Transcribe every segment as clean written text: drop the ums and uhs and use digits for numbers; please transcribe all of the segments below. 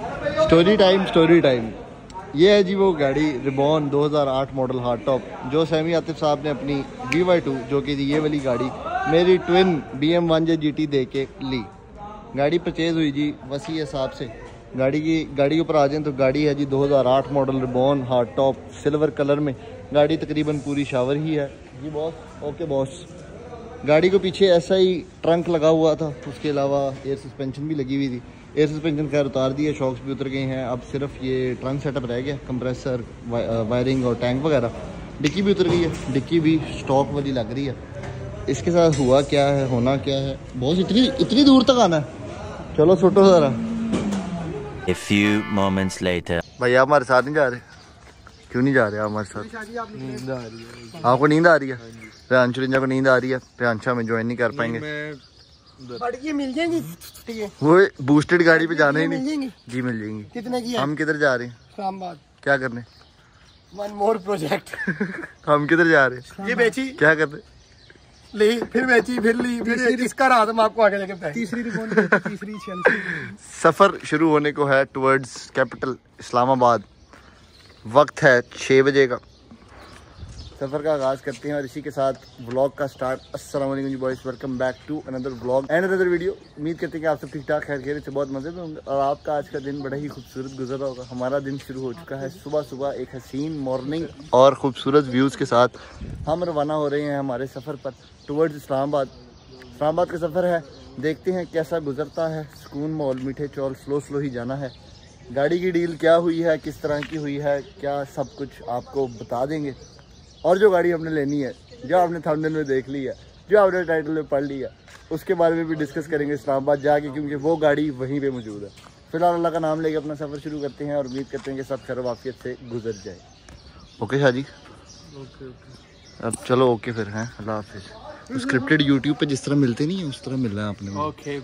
Story time. ये है जी वो गाड़ी रिबॉन 2008 मॉडल हार्ड टॉप जो सैमी आतिफ साहब ने अपनी VY2 जो कि ये वाली गाड़ी मेरी ट्विन BM 1J GT दे के ली। गाड़ी परचेज़ हुई जी वसी हिसाब से। गाड़ी के ऊपर आ जाएं तो गाड़ी है जी 2008 मॉडल रिबॉन हार्ड टॉप सिल्वर कलर में। गाड़ी तकरीबन पूरी शावर ही है जी बॉस। Okay boss. गाड़ी को पीछे ऐसा ही ट्रंक लगा हुआ था, उसके अलावा एयर सस्पेंशन भी लगी हुई थी। एयर सस्पेंशन खैर उतार दिए, शॉक्स भी उतर गए हैं। अब सिर्फ ये ट्रंक सेटअप रह गया, कंप्रेसर वायरिंग और टैंक वगैरह। डिक्की भी उतर गई है, डिक्की भी स्टॉक वाली लग रही है। इसके साथ हुआ क्या है, होना क्या है, बहुत इतनी दूर तक आना है। चलो छोटो ज़रा। A few moments later. भैया हमारे साथ नहीं जा रहे? क्यों नहीं जा रहे आप हमारे साथ? नींद आ रही है। आपको नींद आ रही है? प्रियांशु को नींद आ रही है। प्रियांशु हमें ज्वाइन नहीं कर पाएंगे। मिल जाएंगी वो बूस्टेड गाड़ी पे जाना ही नहीं जी। मिल जाएंगी। कितने की? हम किधर जा रहे हैं? इस्लामाबाद। क्या करने? One more project. हम किधर जा रहे हैं? ये बेची। क्या करने? ली फिर बेची फिर ली फिर किसका रात हम आपको आगे लेके बताएं। तीसरी सफर शुरू होने को है टुवर्ड्स कैपिटल इस्लामाबाद। वक्त है 6 बजे का। सफ़र का आगाज़ करते हैं और इसी के साथ व्लॉग का स्टार्ट। अस्सलाम वालेकुम जी boys, welcome back to another vlog and another video. उम्मीद करते हैं कि आप सब ठीक ठाक खैर खैरियत से बहुत मज़े में होंगे और आपका आज का दिन बड़ा ही खूबसूरत गुजर रहा होगा। हमारा दिन शुरू हो चुका है सुबह एक हसीन मॉर्निंग और ख़ूबसूरत व्यूज़ के साथ। हम रवाना हो रहे हैं हमारे सफ़र पर टुवर्ड्स इस्लामाबाद। इस्लामाबाद का सफ़र है, देखते हैं कैसा गुजरता है। सुकून मॉल मीठे चौल स्लो ही जाना है। गाड़ी की डील क्या हुई है, किस तरह की हुई है, क्या सब कुछ आपको बता देंगे। और जो गाड़ी हमने लेनी है, जो आपने थंबनेल में देख ली है, जो आपने टाइटल में पढ़ लिया, उसके बारे में भी डिस्कस करेंगे इस्लामाबाद जाके, क्योंकि वो गाड़ी वहीं पे मौजूद है। फिलहाल अल्लाह का नाम लेके अपना सफ़र शुरू करते हैं और उम्मीद करते हैं कि सब खैर वाफियत से गुजर जाए। ओके शाजी। ओके। अब चलो ओके फिर हैं, अल्लाह हाफिज़। स्क्रिप्टेड यूट्यूब पे जिस तरह मिलते नहीं है उस तरह मिल रहा है आपने। Okay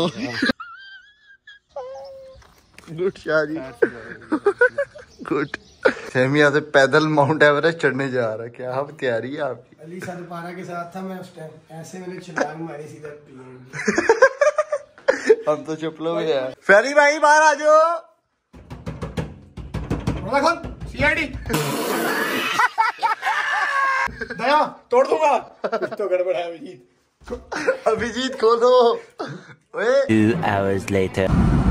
good Shaji. गुड। सेमिया से पैदल माउंट एवरेस्ट चढ़ने जा रहा है। क्या अब तैयारी है आपकी? अली सदपारा के साथ था मैं उस टाइम, ऐसे मैंने छलांग मारी सीधा हम तो चुपलो में है। फेरी भाई बाहर आ जाओ। सीआईडी दया तोड़ दूंगा। तो गड़बड़ है अभिजीत। अभिजीत खोलो। 2 hours later.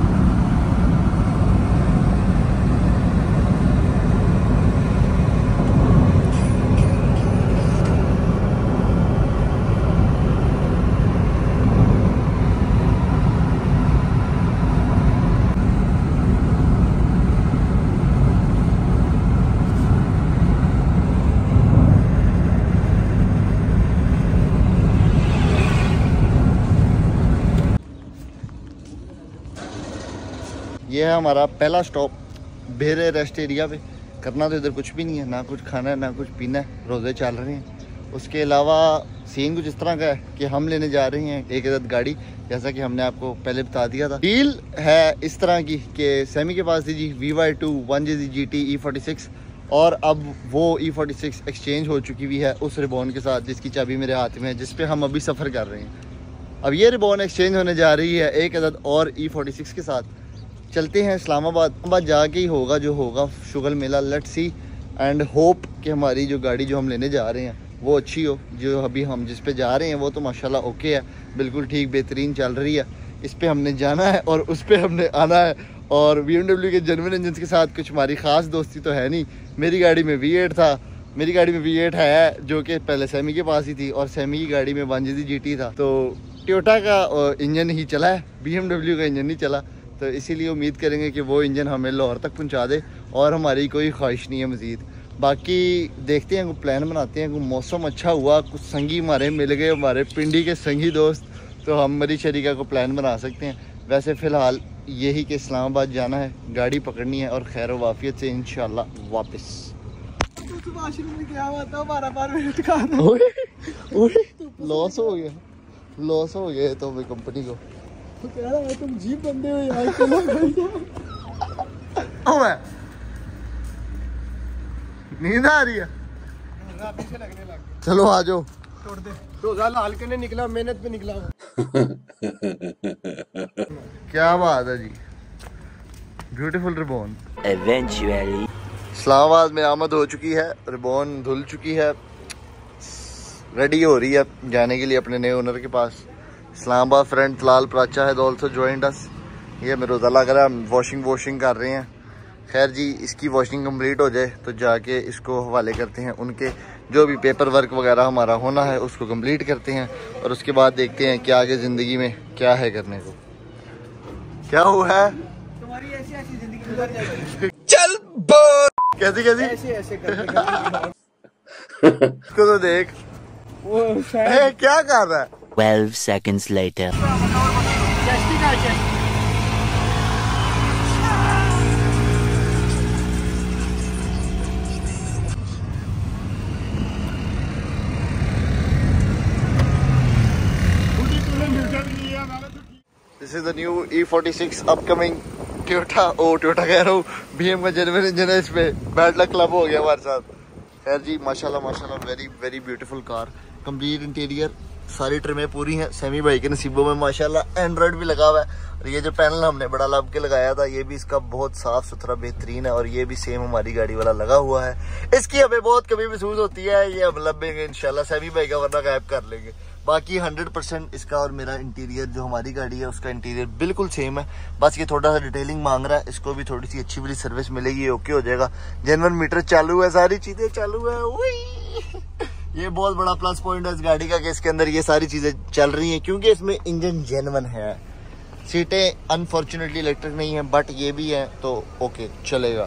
ये है हमारा पहला स्टॉप बेरे रेस्ट एरिया पे। करना तो इधर कुछ भी नहीं है, ना कुछ खाना है ना कुछ पीना है, रोज़े चल रहे हैं। उसके अलावा सीन कुछ इस तरह का है कि हम लेने जा रहे हैं एक अदद गाड़ी, जैसा कि हमने आपको पहले बता दिया था। डील है इस तरह की कि सैमी के पास थी जी VY2 1J GT E46 और अब वो E46 एक्सचेंज हो चुकी हुई है उस रिबॉन के साथ जिसकी चाबी मेरे हाथ में है, जिस पे हम अभी सफ़र कर रहे हैं। अब ये रिबॉन एक्सचेंज होने जा रही है एक अदद और E46 के साथ। चलते हैं इस्लामाबाद जाके ही होगा जो होगा, शुगल मेला। लेट्स सी एंड होप कि हमारी जो गाड़ी जो हम लेने जा रहे हैं वो अच्छी हो। जो अभी हम जिस पे जा रहे हैं वो तो माशाल्लाह ओके है, बिल्कुल ठीक बेहतरीन चल रही है। इस पे हमने जाना है और उस पे हमने आना है। और BMW के जेन्युइन इंजन के साथ कुछ हमारी ख़ास दोस्ती तो है नहीं। मेरी गाड़ी में V8 था, मेरी गाड़ी में V8 है जो कि पहले सैमी के पास ही थी और सैमी की गाड़ी में 1J GT था। तो टोयोटा का इंजन ही चला है, BMW का इंजन नहीं चला। तो इसीलिए उम्मीद करेंगे कि वो इंजन हमें लाहौर तक पहुंचा दे और हमारी कोई ख्वाहिश नहीं है मज़ीद। बाकी देखते हैं, कोई प्लान बनाते हैं। कोई मौसम अच्छा हुआ, कुछ संगी हमारे मिल गए, हमारे पिंडी के संगी दोस्त, तो हम मरी शरीका को प्लान बना सकते हैं। वैसे फ़िलहाल यही कि इस्लामाबाद जाना है, गाड़ी पकड़नी है और खैर वाफियत से इंशाल्लाह वापस। लॉस हो गया तो हमें कंपनी को। तो कह रहा है तुम जीप बंदे हो यार। नींद आ रही है? चलो आ जाओ। तोड़ दे। 2000 हाल के निकला, मेहनत पे निकला। क्या बात है जी। ब्यूटीफुल रिबॉन। Eventually. इस्लामाबाद में आमद हो चुकी है, रिबॉन धुल चुकी है, रेडी हो रही है जाने के लिए अपने नए ओनर के पास। इस्लामाबाद फ्रेंड तलाल प्राचा है ऑल्सो जॉइंड अस। ये मेरे रोज़ा लग रहा है, वॉशिंग कर रहे हैं। खैर जी, इसकी वॉशिंग कंप्लीट हो जाए तो जाके इसको हवाले करते हैं, उनके जो भी पेपर वर्क वगैरह हमारा होना है उसको कंप्लीट करते हैं और उसके बाद देखते हैं कि आगे ज़िंदगी में क्या है करने को। क्या हुआ है? तुम्हारी ऐसी ऐसी जिंदगी गुजर जाएगी। चल कैसी ऐसे ऐसे करके इसको तो देख, वो क्या कर रहा है? 12 seconds later. This is the new E46 upcoming Toyota कह रहा हूँ, BM का जेन्युइन इंजन है इस पे। बैड लक क्लब हो गया हमारे साथ। खैर जी, माशाल्लाह very very beautiful car, complete interior, सारी ट्रिमें पूरी हैं। सेमी भाई के नसीबों में माशाल्लाह एंड्रॉइड भी लगा हुआ है। और ये जो पैनल हमने बड़ा लब के लगाया था, ये भी इसका बहुत साफ सुथरा बेहतरीन है और ये भी सेम हमारी गाड़ी वाला लगा हुआ है। इसकी हमें बहुत कमी महसूस होती है, ये हम लबेंगे इंशाल्लाह सेमी भाई का, वरना गायब कर लेंगे। बाकी 100% इसका और मेरा इंटीरियर जो हमारी गाड़ी है उसका इंटीरियर बिल्कुल सेम है। बस ये थोड़ा सा डिटेलिंग मांग रहा है, इसको भी थोड़ी सी अच्छी वाली सर्विस मिलेगी, ओके हो जाएगा। जेन्युइन मीटर चालू है, सारी चीजें चालू है। ये बहुत बड़ा प्लस पॉइंट है इस गाड़ी का कि इसके अंदर ये सारी चीजें चल रही हैं, क्योंकि इसमें इंजन जेन्युइन है। सीटें अनफॉर्चुनेटली इलेक्ट्रिक नहीं है, बट ये भी है तो ओके चलेगा।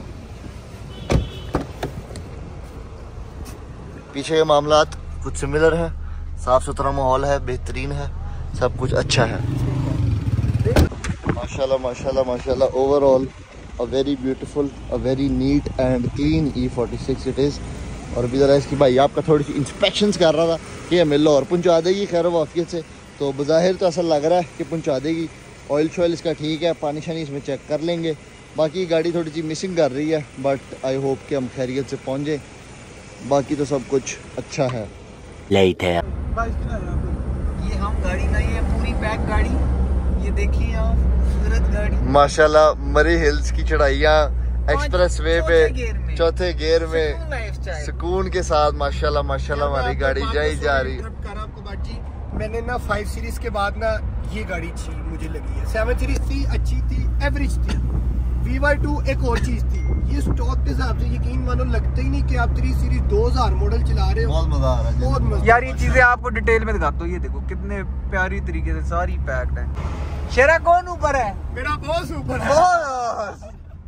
पीछे के मामलात कुछ सिमिलर है, साफ सुथरा माहौल है, बेहतरीन है, सब कुछ अच्छा है। माशाल्लाह माशाल्लाह माशाल्लाह, overall a very beautiful, a very neat and clean E46 it is. और अभी ज़रा इसकी भाई आपका थोड़ी सी इंस्पेक्शंस कर रहा था कि हमें लाहौर पहुँचा देगी खैर वाफियत से, तो बज़ाहिर तो ऐसा लग रहा है कि पहुँचा देगी। ऑयल शॉयल इसका ठीक है, पानी शानी इसमें चेक कर लेंगे। बाकी गाड़ी थोड़ी सी मिसिंग कर रही है, बट आई होप कि हम खैरियत से पहुँच जाए। बाकी तो सब कुछ अच्छा है। Later. ये हम गाड़ी नहीं है, पूरी पैक गाड़ी। ये देखिए आप, खूबसूरत गाड़ी माशाल्लाह। मरी हिल्स की चढ़ाइयाँ एक्सप्रेस वे पे चौथे गियर में सुकून के साथ माशाल्लाह माशाल्लाह हमारी गाड़ी जाई जा रही है। आपको बात जी, मैंने ना 5 सीरीज के बाद ना ये गाड़ी अच्छी मुझे लगी है। 7 सीरीज थी, अच्छी थी, एवरेज थी। VY2 एक और चीज थी, ये स्टॉक के हिसाब से यकीन मानो लगता ही नहीं कि आप 3 सीरीज 2000 मॉडल चला रहे हो। बहुत मजा आ रहा है, बहुत मजा यार। ये चीजें आपको डिटेल में दिखाता हूँ, ये देखो कितने प्यारी तरीके से सारी पैक्ड है। शेरा कौन ऊपर है? मेरा बॉस ऊपर है।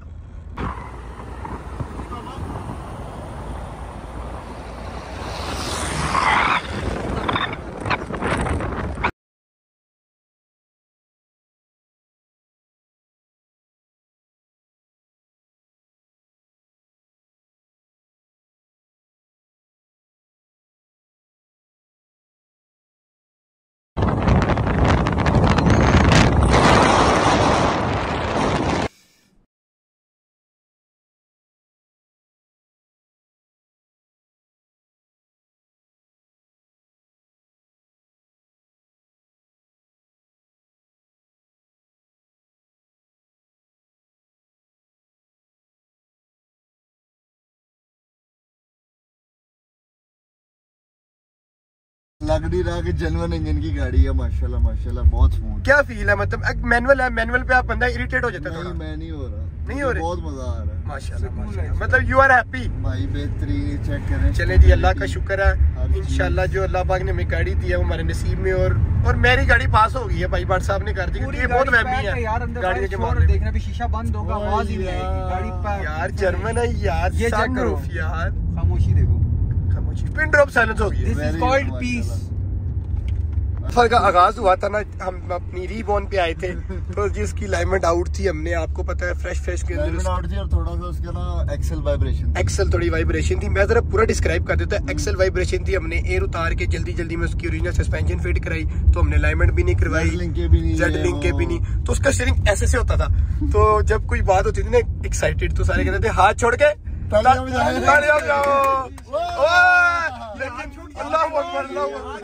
लग नहीं रहा कि जेन्युइन इंजन की गाड़ी है। माशाल्लाह माशाल्लाह बहुत स्मूथ। क्या फील है? मतलब मैनुअल है, मैनुअल पे आप बंदा इरिटेट हो जाता है थोड़ा। मैं नहीं हो रहा, नहीं हो रहा, बहुत मजा आ रहा है माशाल्लाह। मतलब यू आर हैप्पी भाई, बेहतरीन। चेक करें। चले जी, अल्लाह का शुक्र है इंशाल्लाह जो अल्लाह पाक ने हमें गाड़ी दी है वो हमारे नसीब में। और मेरी गाड़ी पास हो गई है भाई, भट्ट साहब ने कर दी। ये बहुत वहमी है गाड़ी के मामले में। देखना भी शीशा बंद होगा, आवाज ही नहीं आएगी गाड़ी पर। यार जर्मन है यार, ये चेक करो यार। खामोशी देखो, खामोशी, पिन ड्रॉप साइलेंस हो गई। This is called peace. सफर का आगाज हुआ था ना, हम अपनी रीबॉर्न पे आए थे तो जिसकी अलाइनमेंट आउट थी, हमने आपको पता है फ्रेश के अंदर आउट थी और थोड़ा सा उसका ना एक्सेल वाइब्रेशन, एक्सेल थोड़ी वाइब्रेशन थी। मैं जरा पूरा डिस्क्राइब कर देता है। एक्सेल वाइब्रेशन थी, हमने एयर उतार के जल्दी में उसकी ओरिजिनल सस्पेंशन फिट कराई, तो हमने अलाइनमेंट भी नहीं करवाई, जेड लिंक के भी नहीं, तो उसका स्टीयरिंग ऐसे से होता था। तो जब कोई बात होती थी ना एक्साइटेड, तो सारे कहते थे हाथ छोड़ के तालियां बजाओ।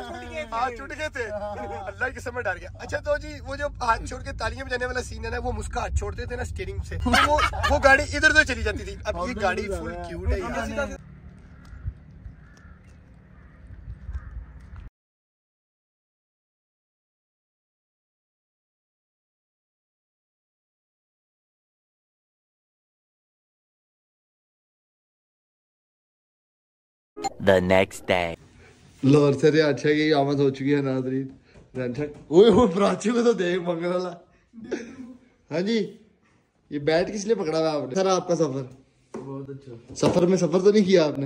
हाथ छूट गए थे, अल्लाह की समझ डर गया। अच्छा तो जी वो जो हाथ छोड़ के तालियां बजाने वाला सीन है ना, वो मुस्का हाथ छोड़ते थे ना स्टीयरिंग से, वो गाड़ी इधर उधर चली जाती थी। अब ये गाड़ी फुल क्यूट है यार। The next day. लाहौर से अच्छा की आमद हो चुकी है नाज़रीन। ओए प्राची को तो देख मंगल वाला। हाँ जी, ये बैट किस लिए पकड़ा हुआ आपने? सर आपका सफर बहुत अच्छा। सफर में सफर तो नहीं किया आपने?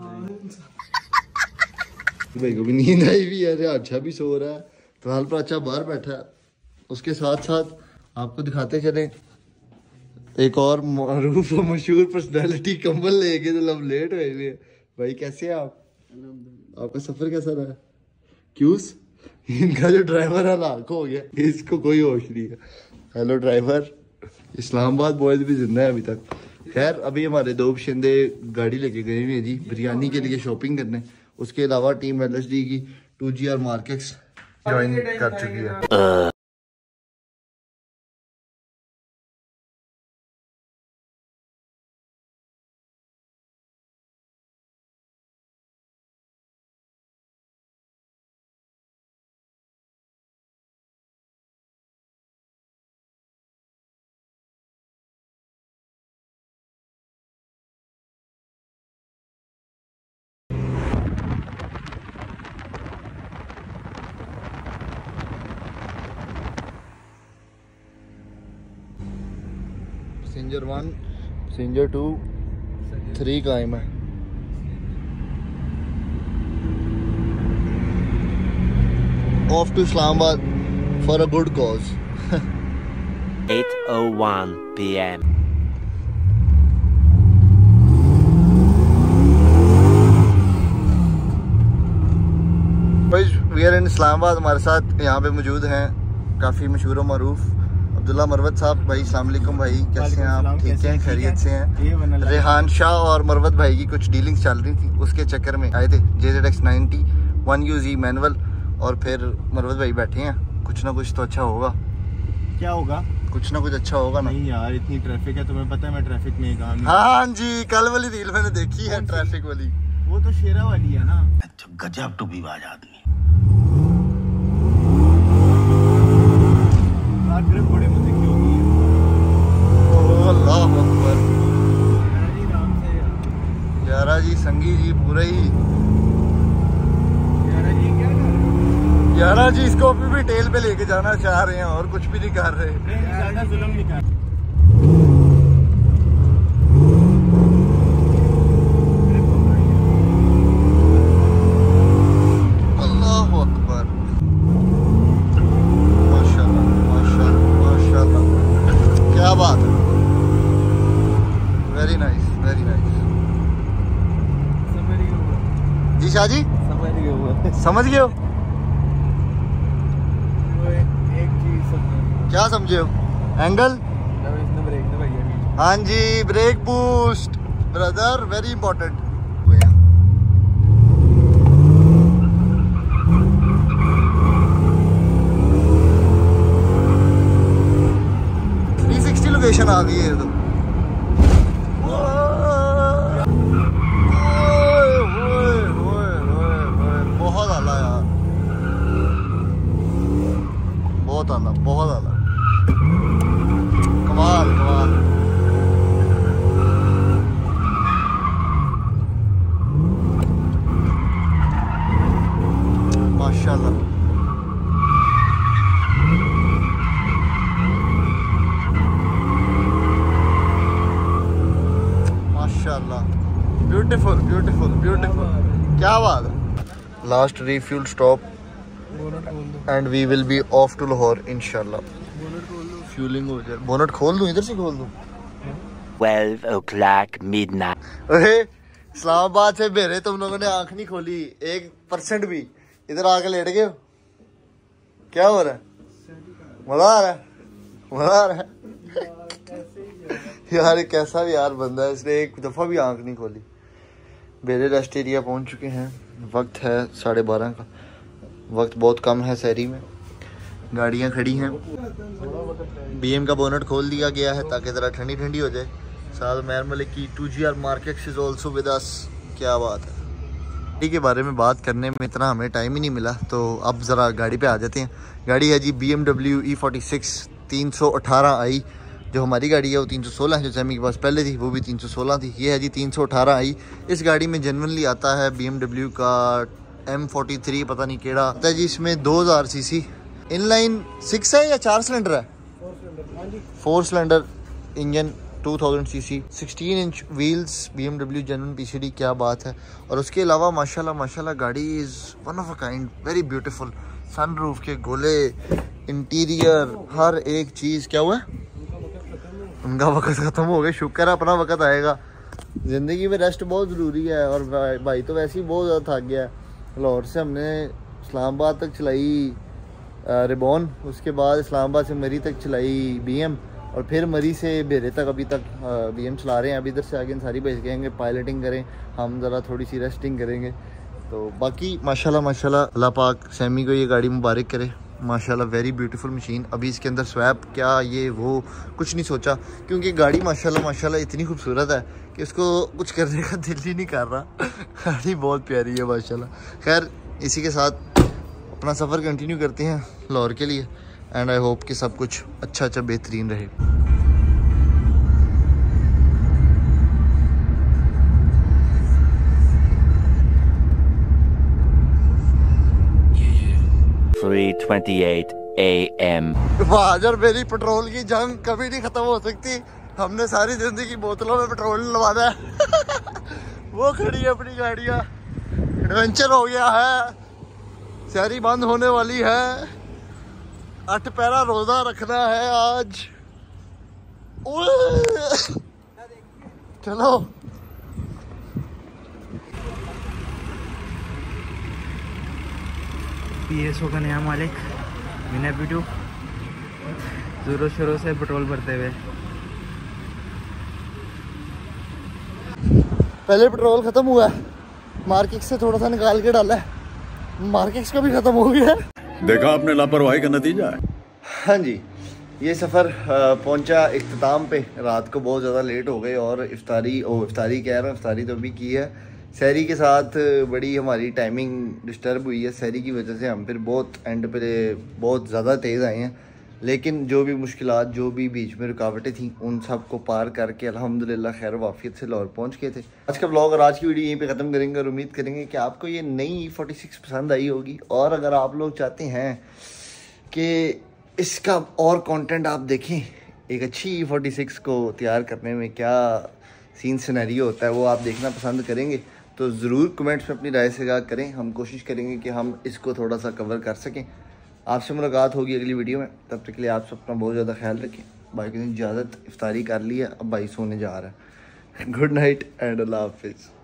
भाई को भी नींद आई भी है, अच्छा भी सो रहा है। फिलहाल प्राचा बाहर बैठा है। उसके साथ साथ आपको दिखाते चले एक और मारूफ और मशहूर पर्सनैलिटी कंबल लेके, तो लब लेट हुए। भाई कैसे हैं आप? आपका सफर कैसा रहा? क्यूस इनका जो ड्राइवर है लाख हो गया, इसको कोई होश नहीं है। Hello driver. इस्लामाबाद बॉयज भी जिंदा है अभी तक। खैर अभी हमारे दो शिंदे गाड़ी लेके गए हुए हैं जी बिरयानी के लिए शॉपिंग करने। उसके अलावा टीम LSD की 2GR मार्केट्स ज्वाइन कर चुकी है। पैसेंजर 1, पैसेंजर 2, 3 कायम है। Off to Islamabad for a good cause. 8:01 p.m. We are in Islamabad. हमारे साथ यहाँ पे मौजूद हैं काफ़ी मशहूर और मरूफ अब्दुल्ला मरवत साहब। भाई अस्सलाम वालेकुम भाई, कैसे हैं आप? ठीक हैं, खैरियत से हैं? रेहान शाह और मरवत भाई की कुछ डीलिंग्स चल रही थी, उसके चक्कर में आए थे। JZX 90 1UZ मैनुअल, और फिर मरवत भाई बैठे हैं। कुछ ना कुछ तो अच्छा होगा। क्या होगा? कुछ ना कुछ अच्छा होगा ना। नहीं यार इतनी ट्रैफिक है, तुम्हें पता है मैं ट्रैफिक में काम नहीं। हाँ जी, कल वाली रील मैंने देखी है ट्रैफिक वाली। वो तो शेरा वाली है ना। गजब टू भी बाज आदमी। बड़े मजे की होगी। अल्लाह अकबर। यारा जी संगी जी पूरा ही। यारा जी इसको अभी भी टेल पे लेके जाना चाह रहे हैं और कुछ भी नहीं कर रहे। ज्यादा जुल्म नहीं कर। शाह जी समझ गए हो? एक चीज क्या समझे हो? एंगल? हाँ जी, brake boost brother, very important. 360 location आ गई है तो। बहुत आला कमाल कमाल। माशाल्लाह माशाल्लाह, ब्यूटीफुल ब्यूटीफुल ब्यूटीफुल, क्या बात है। Last refuel stop and we will be off to Lahore इंशाल्लाह। फ्यूलिंग हो जाए। बोनट खोल दूं? इधर से खोल दूं? 12 o'clock midnight. अरे इस्लामाबाद से मेरे तुम लोगों ने आंख नहीं खोली 1% भी। इधर आके लेट गए हो? क्या हो रहा है? मजा आ रहा है? मजा आ रहा है? यार कैसा भी यार बंदा है, इसने एक दफा भी आंख नहीं खोली। बेरे रेस्ट एरिया पहुंच चुके हैं। वक्त है 12:30 का। वक्त बहुत कम है शहरी में, गाड़ियाँ खड़ी हैं। BM का बोनट खोल दिया गया है ताकि ज़रा ठंडी ठंडी हो जाए। साथ उमैर मलिक की 2GR market is also with us. क्या बात है। गाड़ी के बारे में बात करने में इतना हमें टाइम ही नहीं मिला, तो अब ज़रा गाड़ी पे आ जाते हैं। गाड़ी है जी BMW E46 318i। जो हमारी गाड़ी है वो 316 है, जो सैमी के पास पहले थी वो भी 316 थी। ये है जी 318i। इस गाड़ी में जेन्युइनली आता है BMW का M43 पता नहीं केड़ा आता है जी। इसमें 2000 सीसी इनलाइन 6 है या 4 सिलेंडर है? 4 cylinder engine, 2000 CC, 16 inch wheels, BMW genuine PCD। क्या बात है। और उसके अलावा माशाल्लाह गाड़ी is one of a kind, very beautiful. Sunroof के गोले, इंटीरियर, हर एक चीज़। क्या हुआ? उनका वक्त ख़त्म हो गया। शुक्र है अपना वक्त आएगा। ज़िंदगी में रेस्ट बहुत ज़रूरी है। और भाई तो वैसे ही बहुत ज़्यादा थक गया है। लाहौर से हमने इस्लामाबाद तक चलाई रिबॉन, उसके बाद इस्लामाबाद से मरी तक चलाई BM, और फिर मरी से बेरे तक अभी तक BM चला रहे हैं। अभी इधर से आगे सारी भेज गएंगे, पायलटिंग करें, हम ज़रा थोड़ी सी रेस्टिंग करेंगे। तो बाकी माशाल्लाह अल्लाह पाक सैमी को ये गाड़ी मुबारक करे। माशाल्लाह वेरी ब्यूटीफुल मशीन। अभी इसके अंदर स्वैप क्या ये वो कुछ नहीं सोचा, क्योंकि गाड़ी माशाल्लाह इतनी खूबसूरत है कि उसको कुछ करने का दिल ही नहीं कर रहा। गाड़ी बहुत प्यारी है माशाल्लाह। खैर इसी के साथ अपना सफ़र कंटिन्यू करते हैं लाहौर के लिए। एंड आई होप कि सब कुछ अच्छा बेहतरीन रहे। AM. वाजर मेरी पेट्रोल की जंग कभी नहीं खत्म हो सकती। हमने सारी जिंदगी बोतलों में पेट्रोल लवाना है। वो खड़ी है अपनी गाड़ियाँ। एडवेंचर हो गया है, शहरी बंद होने वाली है। 8 पैरा रोजा रखना है आज। चलो PSO का नया मालिक विनय बिटू जोरों शोरों से पेट्रोल भरते हुए। पहले पेट्रोल खत्म हुआ है, मार्केट से थोड़ा सा निकाल के डाला है, मार्केट का भी खत्म हो गया है। देखा आपने लापरवाही का नतीजा है। हाँ जी, ये सफ़र पहुंचा इख्तिताम पे। रात को बहुत ज़्यादा लेट हो गए और इफ्तारी कह रहा हूँ, इफ्तारी तो अभी की है। सहरी के साथ बड़ी हमारी टाइमिंग डिस्टर्ब हुई है। सहरी की वजह से हम फिर बहुत एंड पे बहुत ज़्यादा तेज़ आए हैं, लेकिन जो भी मुश्किलात, जो भी बीच में रुकावटें थीं, उन सब को पार करके अल्हम्दुलिल्लाह खैर वाफियत से लाहौर पहुंच गए थे। आज का ब्लॉग और आज की वीडियो यहीं पे ख़त्म करेंगे और उम्मीद करेंगे कि आपको ये नई E46 पसंद आई होगी। और अगर आप लोग चाहते हैं कि इसका और कंटेंट आप देखें, एक अच्छी E46 को तैयार करने में क्या सीन सिनेरियो होता है, वो आप देखना पसंद करेंगे तो ज़रूर कमेंट्स में अपनी राय से आगाह करें। हम कोशिश करेंगे कि हम इसको थोड़ा सा कवर कर सकें। आपसे मुलाकात होगी अगली वीडियो में। तब तक के लिए आप सब अपना बहुत ज़्यादा ख्याल रखें। भाई की इजाज़त, इफ्तारी कर ली है, अब भाई सोने जा रहा है। गुड नाइट एंड अल्लाह हाफिज़।